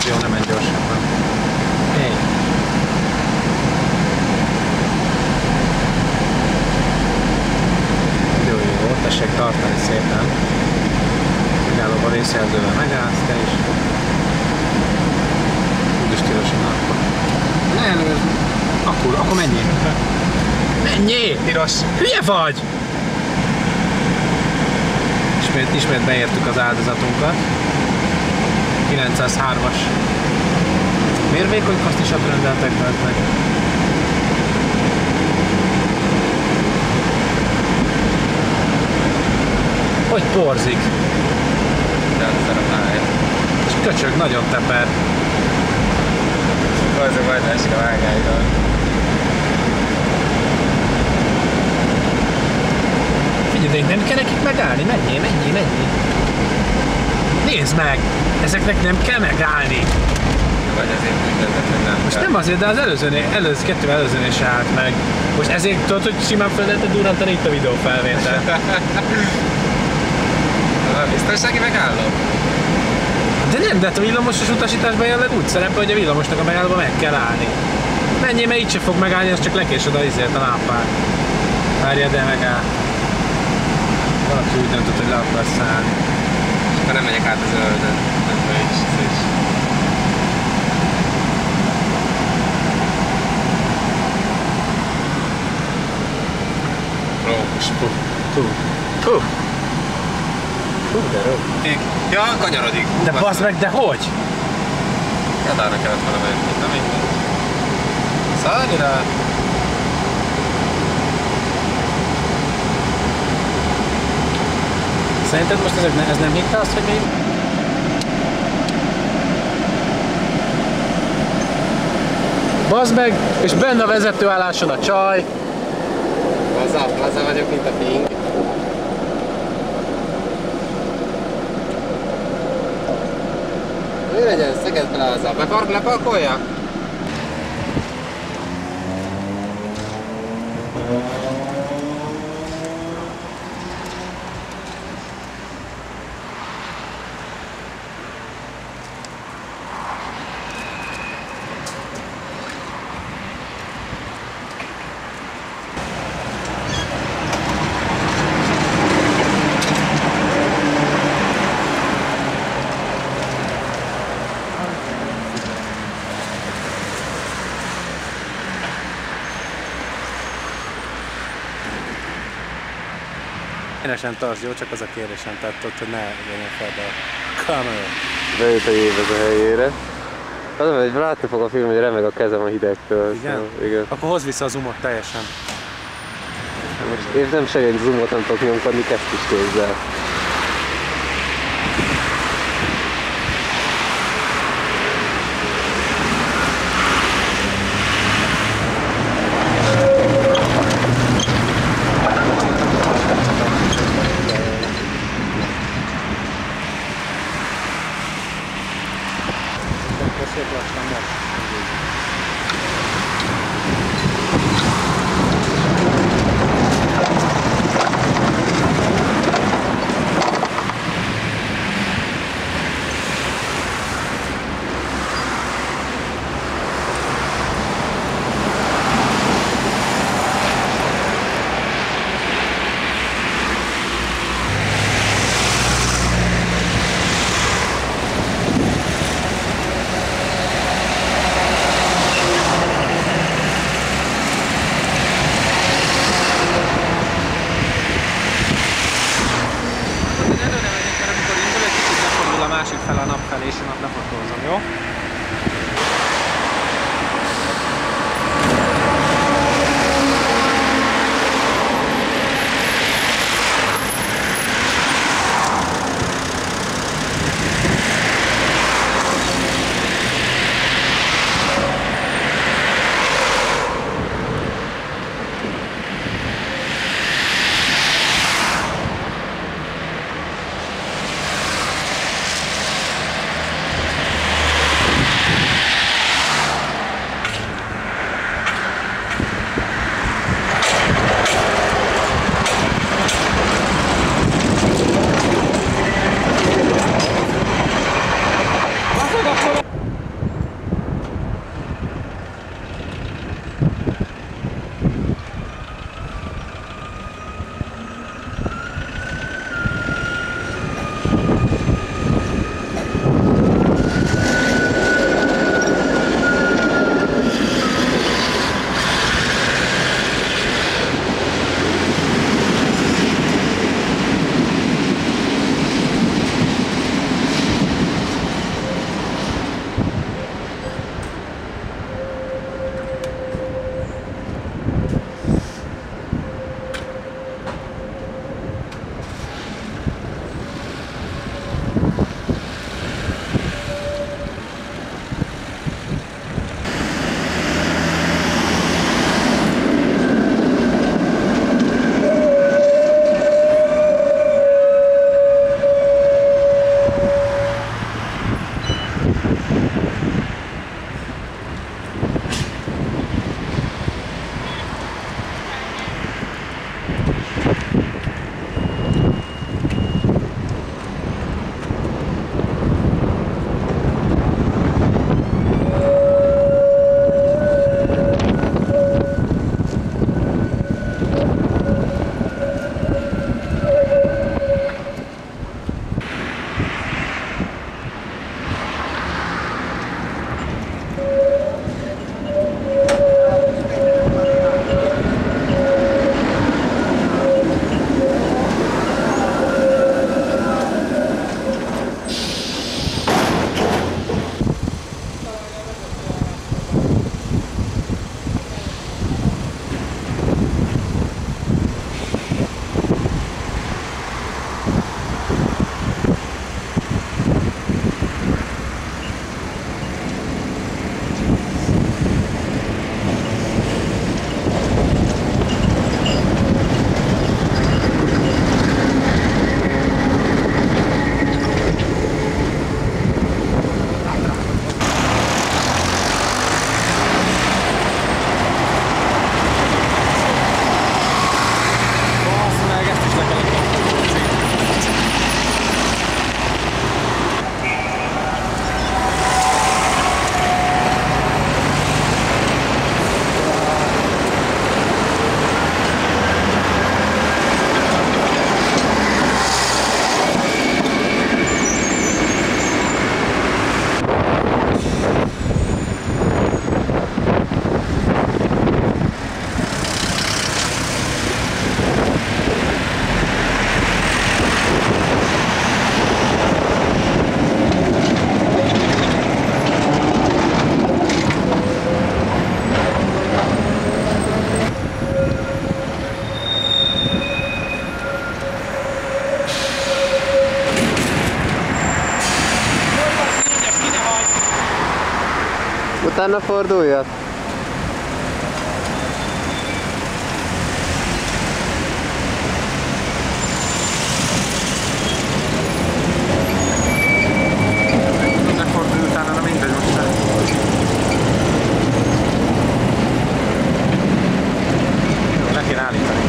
Jó, nem menj gyorsabban. Hey. Jó, tessék tartani szépen. Megállóban vészjelzővel megállsz, te is. Úgyis tilosan akkor. Ne előzd. Akkor menjél. Menjél! Tilos. Hülye vagy! Ismét beértük az áldozatunkat. 903-as. Miért vékony kasztisat rendeltek meg? Hogy porzik? És köcsög, nagyon teper. Az a majd esik a vágányról. Figyelj, nem kell nekik megállni? Menjél. Nézd meg! Ezeknek nem kell megállni! Vagy azért úgy hogy nem Most kell. nem azért, de az kettő előzőnél se állt meg. Most ezért tudod, hogy simán fel lehetett durrantani itt a videófelvétel. Biztonsági megálló? De nem, de hát a villamosos utasításban jelenleg úgy szerepel, hogy a villamosnak a megállóban meg kell állni. Menjél, mert így se fog megállni, az csak lekésed a lámpát. Várjál, de megáll. Valaki úgy döntött, hogy le akarsz szállni. Akkor nem megyek át a zöldön. Hú, de rög. Ja, kanyarodik. De bassz meg, de hogy? Radarra kellett volna menni, nem mindegy. Szállj rá! Szerinted most ez nem hitte azt, hogy mi? Bazd meg, és benne a vezetőálláson a csaj. Laza vagyok, mint a ping. Mi legyen, Szeged Plaza? Leparkolja? Kényesen tartsd, jó? Csak az a kérésem, tehát ott, hogy ne legyen fel a kamera. Bejött a jévez a helyére. Az, hogy látni fog a film, hogy remeg a kezem a hidegtől. Igen? Szóval, igen. Akkor hozd vissza a zoomot teljesen. Most én nem segít zoomot, nem tudok nyomkodni, kezd is kézzel. Szép lassan most. Másik fel a nap felé, és én ott lefotózom, jó? Utána forduljak. Ne fordulj utána, na mindegy most már. Jó, le kéne állítani.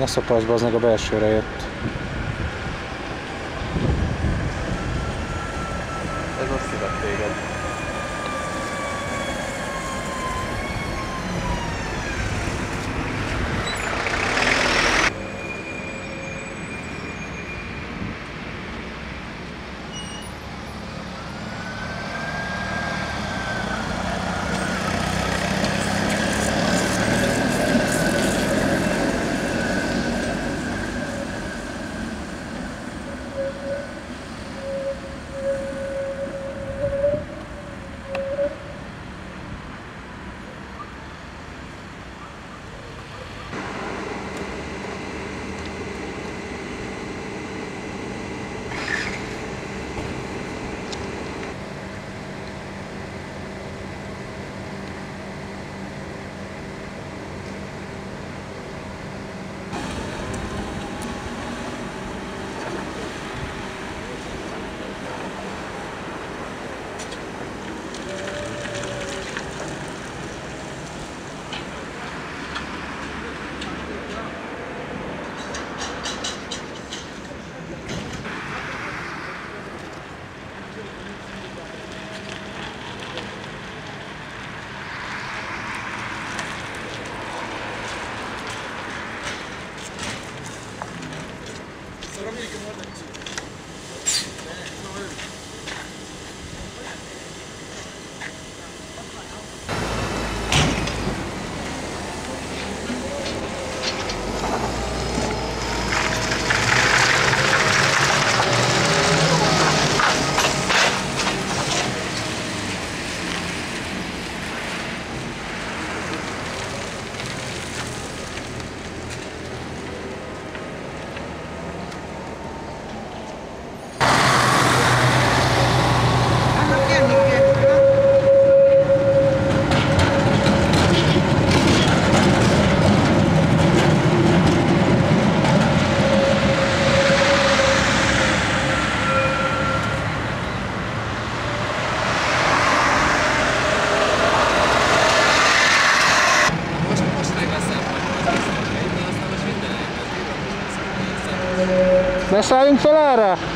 Ne szopasz, bazd meg, a belsőre jött. Ez most szívet téged. Ne szálljunk fel erre?